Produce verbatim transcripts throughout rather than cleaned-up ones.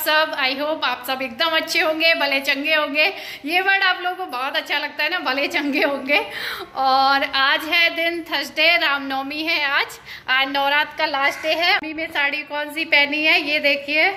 सब? I hope आप सब एकदम अच्छे होंगे, भले चंगे होंगे। ये वर्ड आप लोगों को बहुत अच्छा लगता है ना, भले चंगे होंगे। और आज है दिन थर्सडे, रामनवमी है आज आज नवरात्र का लास्ट डे है। अभी मैं साड़ी कौन सी पहनी है ये देखिए,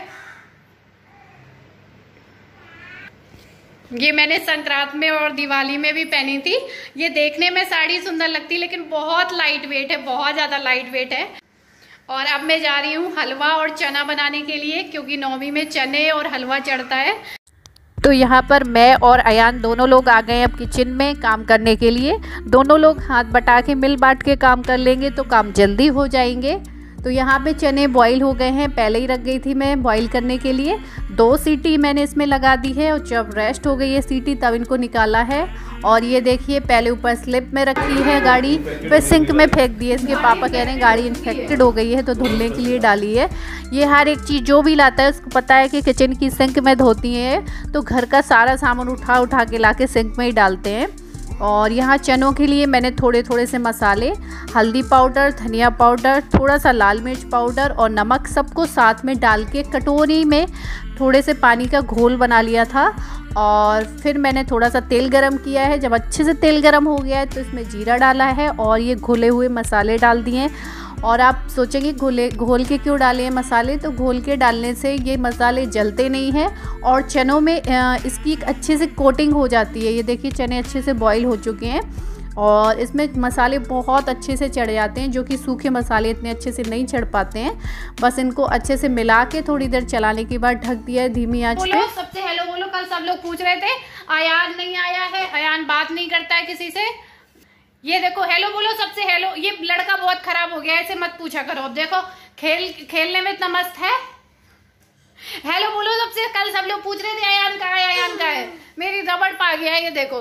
ये मैंने संक्रांत में और दिवाली में भी पहनी थी। ये देखने में साड़ी सुंदर लगती है लेकिन बहुत लाइट वेट है, बहुत ज़्यादा लाइट वेट है। और अब मैं जा रही हूँ हलवा और चना बनाने के लिए, क्योंकि नौमी में चने और हलवा चढ़ता है। तो यहाँ पर मैं और अयान दोनों लोग आ गए अब किचन में काम करने के लिए। दोनों लोग हाथ बटा के मिल बांट के काम कर लेंगे तो काम जल्दी हो जाएंगे। तो यहाँ पे चने बॉईल हो गए हैं, पहले ही रख गई थी मैं बॉईल करने के लिए। दो सीटी मैंने इसमें लगा दी है और जब रेस्ट हो गई है सीटी तब इनको निकाला है। और ये देखिए पहले ऊपर स्लिप में रखी है गाड़ी, फिर सिंक में फेंक दी है। इसके पापा कह रहे हैं गाड़ी इन्फेक्टेड हो गई है तो धुलने के लिए डाली है। ये हर एक चीज़ जो भी लाता है उसको पता है कि किचन की सिंक में धोती है, तो घर का सारा सामान उठा उठा के ला के सिंक में ही डालते हैं। और यहाँ चनों के लिए मैंने थोड़े थोड़े से मसाले, हल्दी पाउडर, धनिया पाउडर, थोड़ा सा लाल मिर्च पाउडर और नमक सबको साथ में डाल के कटोरी में थोड़े से पानी का घोल बना लिया था। और फिर मैंने थोड़ा सा तेल गरम किया है। जब अच्छे से तेल गरम हो गया है तो इसमें जीरा डाला है और ये घुले हुए मसाले डाल दिए। और आप सोचेंगे घोले घोल के क्यों डाले हैं मसाले, तो घोल के डालने से ये मसाले जलते नहीं हैं और चनों में इसकी एक अच्छे से कोटिंग हो जाती है। ये देखिए चने अच्छे से बॉईल हो चुके हैं और इसमें मसाले बहुत अच्छे से चढ़ जाते हैं, जो कि सूखे मसाले इतने अच्छे से नहीं चढ़ पाते हैं। बस इनको अच्छे से मिला के थोड़ी देर चलाने के बाद ढक दिया है धीमी आंच पे। सबसे हेलो बोलो। कल सब लोग पूछ रहे थे अयान नहीं आया है, अयान बात नहीं करता है किसी से। ये देखो हेलो बोलो सबसे हेलो। ये लड़का बहुत खराब हो गया है, ऐसे मत पूछा करो। अब देखो खेल खेलने में इतना मस्त है। हेलो बोलो सबसे। कल सब लोग पूछ रहे थे अयान कहाँ है, अयान कहाँ है। मेरी रबड़ पा गया है ये देखो।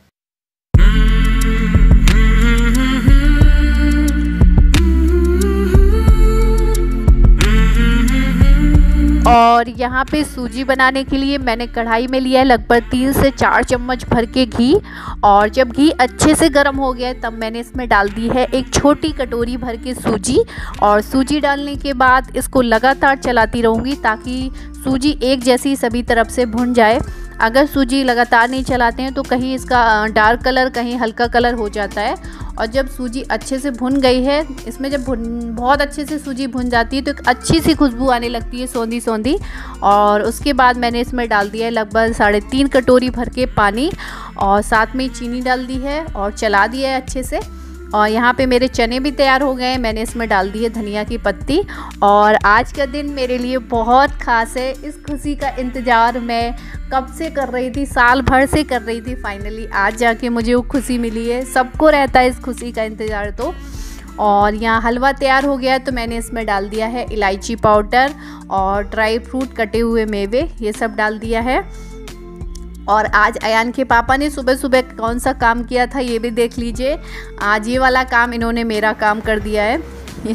और यहाँ पे सूजी बनाने के लिए मैंने कढ़ाई में लिया है लगभग तीन से चार चम्मच भर के घी। और जब घी अच्छे से गर्म हो गया तब मैंने इसमें डाल दी है एक छोटी कटोरी भर के सूजी। और सूजी डालने के बाद इसको लगातार चलाती रहूँगी ताकि सूजी एक जैसी सभी तरफ से भुन जाए। अगर सूजी लगातार नहीं चलाते हैं तो कहीं इसका डार्क कलर कहीं हल्का कलर हो जाता है। और जब सूजी अच्छे से भुन गई है, इसमें जब भुन बहुत अच्छे से सूजी भुन जाती है तो एक अच्छी सी खुशबू आने लगती है, सौंधी सौंधी। और उसके बाद मैंने इसमें डाल दिया है लगभग साढ़े तीन कटोरी भर के पानी और साथ में चीनी डाल दी है और चला दिया है अच्छे से। और यहाँ पे मेरे चने भी तैयार हो गए हैं। मैंने इसमें डाल दी है धनिया की पत्ती। और आज का दिन मेरे लिए बहुत ख़ास है। इस खुशी का इंतज़ार मैं कब से कर रही थी, साल भर से कर रही थी। फाइनली आज जाके मुझे वो खुशी मिली है। सबको रहता है इस खुशी का इंतज़ार तो। और यहाँ हलवा तैयार हो गया है तो मैंने इसमें डाल दिया है इलायची पाउडर और ड्राई फ्रूट, कटे हुए मेवे, ये सब डाल दिया है। और आज अयान के पापा ने सुबह सुबह कौन सा काम किया था ये भी देख लीजिए। आज ये वाला काम इन्होंने मेरा काम कर दिया है। ये,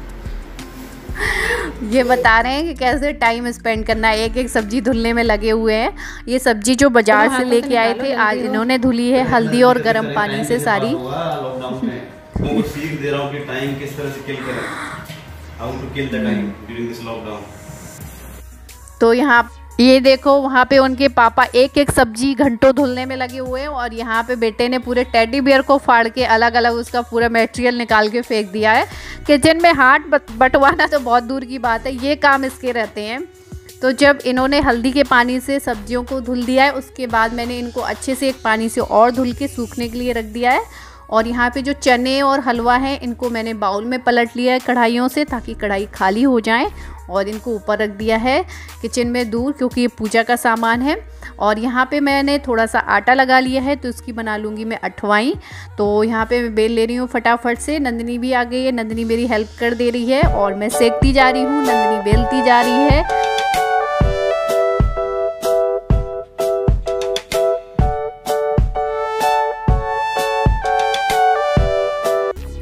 ये बता रहे हैं कि कैसे टाइम स्पेंड करना है। एक एक सब्जी धुलने में लगे हुए हैं। ये सब्जी जो बाजार से लेके आए थे आज इन्होंने धुली है हल्दी और गर्म पानी से सारी। सीख दे रहा हूँ कि टाइम किस तरह से किल करें, how to kill the time during this lockdown. तो यहाँ ये देखो वहाँ पे उनके पापा एक एक सब्जी घंटों धुलने में लगे हुए हैं। और यहाँ पे बेटे ने पूरे टेडी बियर को फाड़ के अलग अलग उसका पूरा मटेरियल निकाल के फेंक दिया है। किचन में हाथ बंटवाना तो बहुत दूर की बात है, ये काम इसके रहते हैं। तो जब इन्होंने हल्दी के पानी से सब्जियों को धुल दिया है उसके बाद मैंने इनको अच्छे से एक पानी से और धुल के सूखने के लिए रख दिया है। और यहाँ पे जो चने और हलवा है इनको मैंने बाउल में पलट लिया है कढ़ाइयों से ताकि कढ़ाई खाली हो जाए। और इनको ऊपर रख दिया है किचन में दूर, क्योंकि ये पूजा का सामान है। और यहाँ पे मैंने थोड़ा सा आटा लगा लिया है तो इसकी बना लूँगी मैं अठवाई। तो यहाँ पे मैं बेल ले रही हूँ फटाफट से। नंदिनी भी आ गई है, नंदिनी मेरी हेल्प कर दे रही है और मैं सेकती जा रही हूँ, नंदिनी बेलती जा रही है।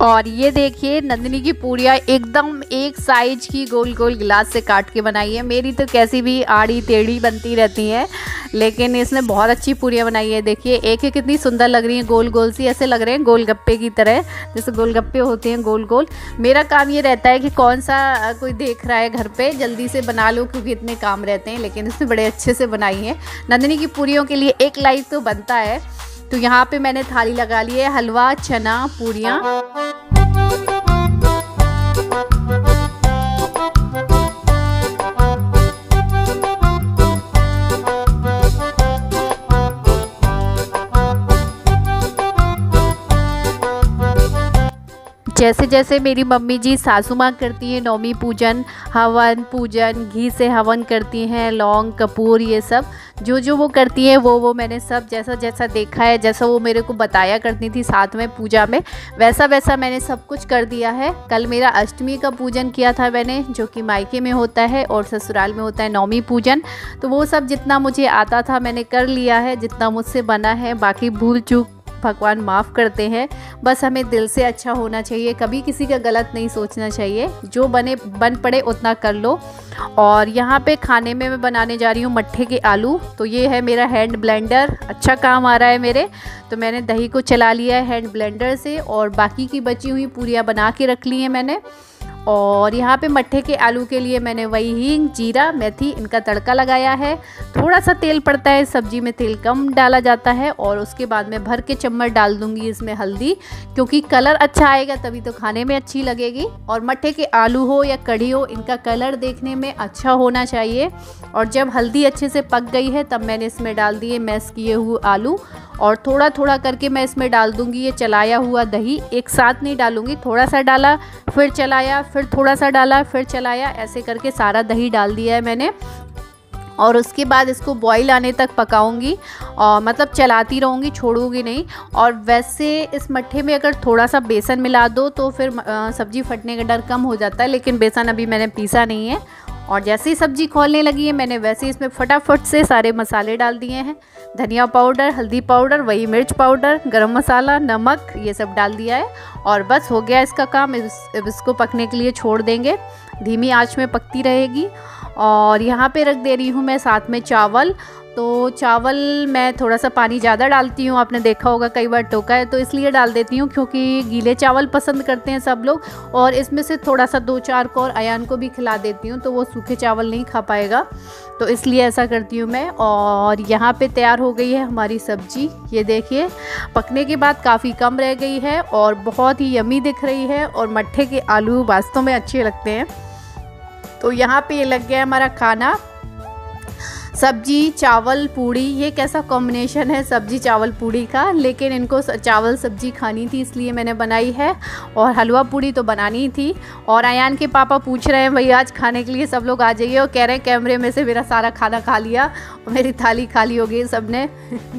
और ये देखिए नंदिनी की पूरियाँ एकदम एक साइज की गोल गोल गिलास से काट के बनाई है। मेरी तो कैसी भी आड़ी टेढ़ी बनती रहती है, लेकिन इसने बहुत अच्छी पूरियाँ बनाई है। देखिए एक एक कितनी सुंदर लग रही है, गोल गोल सी, ऐसे लग रहे हैं गोलगप्पे की तरह, जैसे गोलगप्पे होते हैं गोल गोल। मेरा काम ये रहता है कि कौन सा कोई देख रहा है घर पे जल्दी से बना लो, क्योंकि इतने काम रहते हैं, लेकिन इसने बड़े अच्छे से बनाई है। नंदिनी की पूरियों के लिए एक लाइक तो बनता है। तो यहाँ पे मैंने थाली लगा ली है, हलवा, चना, पूरियाँ। जैसे जैसे मेरी मम्मी जी सासू माँ करती हैं नौमी पूजन, हवन पूजन, घी से हवन करती हैं, लौंग कपूर ये सब जो जो वो करती हैं वो वो मैंने सब जैसा जैसा देखा है, जैसा वो मेरे को बताया करती थी साथ में पूजा में, वैसा वैसा मैंने सब कुछ कर दिया है। कल मेरा अष्टमी का पूजन किया था मैंने, जो कि मायके में होता है और ससुराल में होता है नौमी पूजन। तो वो सब जितना मुझे आता था मैंने कर लिया है, जितना मुझसे बना है। बाकी भूल चूक भगवान माफ़ करते हैं। बस हमें दिल से अच्छा होना चाहिए, कभी किसी का गलत नहीं सोचना चाहिए, जो बने बन पड़े उतना कर लो। और यहाँ पे खाने में मैं बनाने जा रही हूँ मट्ठे के आलू। तो ये है मेरा हैंड ब्लेंडर, अच्छा काम आ रहा है मेरे। तो मैंने दही को चला लिया है हैंड ब्लेंडर से, और बाकी की बची हुई पूरियाँ बना के रख ली हैं मैंने। और यहाँ पे मट्ठे के आलू के लिए मैंने वही हींग, जीरा, मेथी इनका तड़का लगाया है। थोड़ा सा तेल पड़ता है, सब्जी में तेल कम डाला जाता है। और उसके बाद मैं भर के चम्मच डाल दूंगी इसमें हल्दी, क्योंकि कलर अच्छा आएगा तभी तो खाने में अच्छी लगेगी। और मट्ठे के आलू हो या कढ़ी हो, इनका कलर देखने में अच्छा होना चाहिए। और जब हल्दी अच्छे से पक गई है तब मैंने इसमें डाल दिए मैश किए हुए आलू, और थोड़ा थोड़ा करके मैं इसमें डाल दूंगी ये चलाया हुआ दही। एक साथ नहीं डालूंगी, थोड़ा सा डाला फिर चलाया, फिर थोड़ा सा डाला फिर चलाया, ऐसे करके सारा दही डाल दिया है मैंने। और उसके बाद इसको बॉईल आने तक पकाऊंगी, और मतलब चलाती रहूँगी, छोड़ूंगी नहीं। और वैसे इस मट्ठे में अगर थोड़ा सा बेसन मिला दो तो फिर सब्ज़ी फटने का डर कम हो जाता है, लेकिन बेसन अभी मैंने पीसा नहीं है। और जैसे ही सब्ज़ी खोलने लगी है मैंने वैसे ही इसमें फटाफट से सारे मसाले डाल दिए हैं। धनिया पाउडर, हल्दी पाउडर, वही मिर्च पाउडर, गरम मसाला, नमक, ये सब डाल दिया है। और बस हो गया इसका काम। इस, इसको पकने के लिए छोड़ देंगे, धीमी आंच में पकती रहेगी। और यहाँ पे रख दे रही हूँ मैं साथ में चावल। तो चावल मैं थोड़ा सा पानी ज़्यादा डालती हूँ, आपने देखा होगा कई बार टोका है, तो इसलिए डाल देती हूँ क्योंकि गीले चावल पसंद करते हैं सब लोग। और इसमें से थोड़ा सा दो चार को और अयान को भी खिला देती हूँ, तो वो सूखे चावल नहीं खा पाएगा, तो इसलिए ऐसा करती हूँ मैं। और यहाँ पे तैयार हो गई है हमारी सब्जी। ये देखिए पकने के बाद काफ़ी कम रह गई है और बहुत ही यमी दिख रही है, और मट्ठे के आलू वास्तव में अच्छे लगते हैं। तो यहाँ पे ये लग गया हमारा खाना, सब्जी चावल पूड़ी। ये कैसा कॉम्बिनेशन है सब्जी चावल पूड़ी का, लेकिन इनको चावल सब्जी खानी थी इसलिए मैंने बनाई है। और हलवा पूड़ी तो बनानी थी। और अयान के पापा पूछ रहे हैं भाई आज खाने के लिए सब लोग आ जाइए, और कह रहे हैं कैमरे में से मेरा सारा खाना खा लिया और मेरी थाली खाली हो गई सब ने।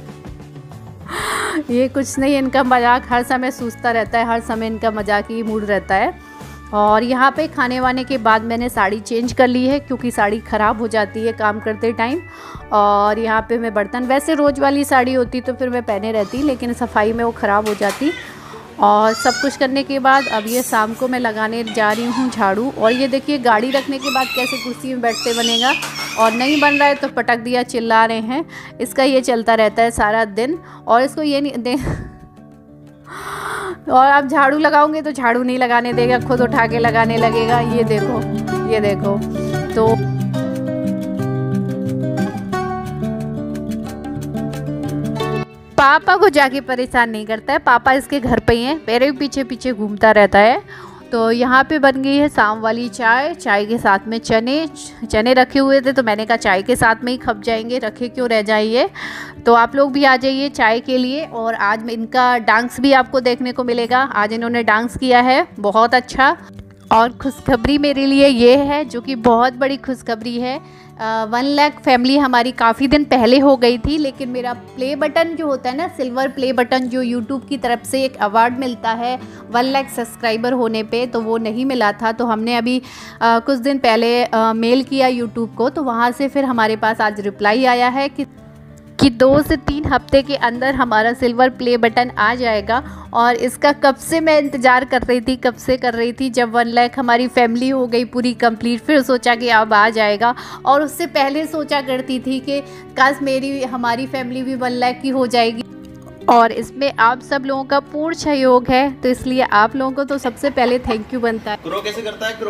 ये कुछ नहीं, इनका मजाक हर समय सूझता रहता है, हर समय इनका मजाक ही मूड रहता है। और यहाँ पे खाने वाने के बाद मैंने साड़ी चेंज कर ली है, क्योंकि साड़ी ख़राब हो जाती है काम करते टाइम। और यहाँ पे मैं बर्तन, वैसे रोज़ वाली साड़ी होती तो फिर मैं पहने रहती, लेकिन सफाई में वो ख़राब हो जाती। और सब कुछ करने के बाद अब ये शाम को मैं लगाने जा रही हूँ झाड़ू। और ये देखिए गाड़ी रखने के बाद कैसे कुर्सी में बैठते बनेगा, और नहीं बन रहा है तो पटक दिया, चिल्ला रहे हैं। इसका ये चलता रहता है सारा दिन। और इसको ये नहीं दे और अब झाड़ू लगाओगे तो झाड़ू नहीं लगाने देगा, खुद उठा के लगाने लगेगा। ये देखो, ये देखो। तो पापा को जाके परेशान नहीं करता है, पापा इसके घर पे ही हैं, मेरे पीछे पीछे घूमता रहता है। तो यहाँ पे बन गई है शाम वाली चाय। चाय के साथ में चने चने रखे हुए थे, तो मैंने कहा चाय के साथ में ही खप जाएंगे, रखे क्यों रह जाइए। तो आप लोग भी आ जाइए चाय के लिए। और आज इनका डांस भी आपको देखने को मिलेगा। आज इन्होंने डांस किया है बहुत अच्छा। और खुशखबरी मेरे लिए ये है, जो कि बहुत बड़ी खुशखबरी है। वन लाख फैमिली हमारी काफ़ी दिन पहले हो गई थी, लेकिन मेरा प्ले बटन जो होता है ना, सिल्वर प्ले बटन, जो यूट्यूब की तरफ से एक अवार्ड मिलता है वन लाख सब्सक्राइबर होने पे, तो वो नहीं मिला था। तो हमने अभी आ, कुछ दिन पहले आ, मेल किया यूट्यूब को, तो वहाँ से फिर हमारे पास आज रिप्लाई आया है कि कि दो से तीन हफ्ते के अंदर हमारा सिल्वर प्ले बटन आ जाएगा। और इसका कब से मैं इंतज़ार कर रही थी, कब से कर रही थी। जब वन लाख हमारी फैमिली हो गई पूरी कंप्लीट, फिर सोचा कि अब आ जाएगा। और उससे पहले सोचा करती थी कि काश मेरी हमारी फैमिली भी वन लाख की हो जाएगी। और इसमें आप सब लोगों का पूर्ण सहयोग है, तो इसलिए आप लोगों को तो सबसे पहले थैंक यू बनता है। क्रो कैसे करता है? क्रो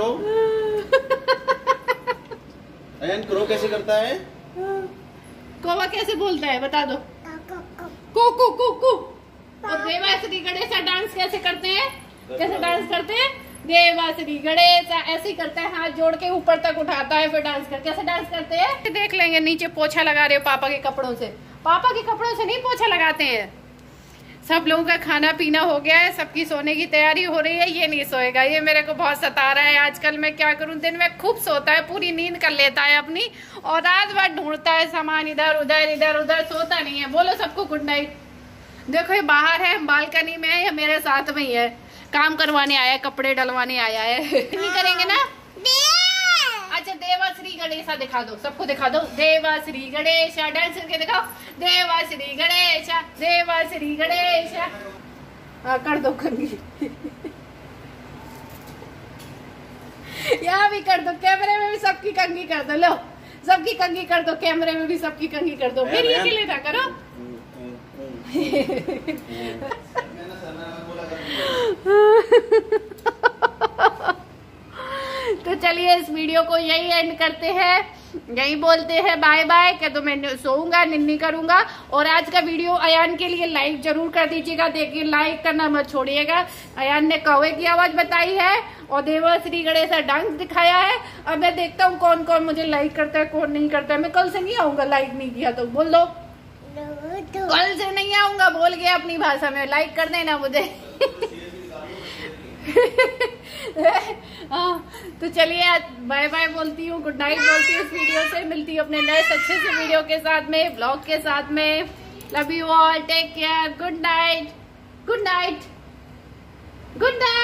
अयन क्रो कैसे करता है? कौवा कैसे बोलता है बता दो? कू कू कू कू। और देवाश्री गणेशा डांस कैसे करते हैं? कैसे डांस करते हैं? देवाश्री गणेशा ऐसे ही करता है, हाथ जोड़ के ऊपर तक उठाता है, फिर डांस कर। कैसे डांस करते हैं देख लेंगे। नीचे पोछा लगा रहे हो पापा के कपड़ों से। पापा के कपड़ों से नहीं पोछा लगाते हैं। सब लोगों का खाना पीना हो गया है, सबकी सोने की तैयारी हो रही है। ये नहीं सोएगा, ये मेरे को बहुत सता रहा है आजकल। मैं क्या करूं, दिन में खूब सोता है, पूरी नींद कर लेता है अपनी, और रात भर ढूंढता है सामान इधर उधर इधर उधर, सोता नहीं है। बोलो सबको गुड नाइट। देखो ये बाहर है, बालकनी में है, या मेरे साथ में ही है, काम करवाने आया है, कपड़े डलवाने आया है। नहीं करेंगे ना? अच्छा देवाश्री गणेशा दिखा दो, सबको दिखा दो। देवाश्री गणेशा डांस करके दिखाओ। देवाश्री गणेशा, देवाश्री गणेशा। हाँ कर दो कंगी। यहाँ भी कर दो, कैमरे में भी सबकी कंगी कर दो। लो सबकी कंगी कर दो, कैमरे में भी सबकी कंगी कर दो। फिर ये के लिए था करो। तो चलिए इस वीडियो को यही एंड करते हैं, यही बोलते हैं बाय बाय। क्या तो मैं सोऊंगा, निन्नी करूंगा। और आज का वीडियो अयान के लिए लाइक जरूर कर दीजिएगा। देखिए लाइक करना मत छोड़िएगा। अयान ने कौवे की आवाज बताई है और देवाश्री गणेशा डांस दिखाया है। अब मैं देखता हूँ कौन कौन मुझे लाइक करता है, कौन नहीं करता है। मैं कल से नहीं आऊंगा, लाइक नहीं किया तो बोल दो। कल से नहीं आऊंगा, बोल गया अपनी भाषा में। लाइक कर देना मुझे। हाँ तो चलिए आज बाय बाय बोलती हूँ, गुड नाइट बोलती हूँ। इस वीडियो से मिलती हूँ अपने नए अच्छे से वीडियो के साथ में, ब्लॉग के साथ में। Love you all, take care, good night, good night, good night.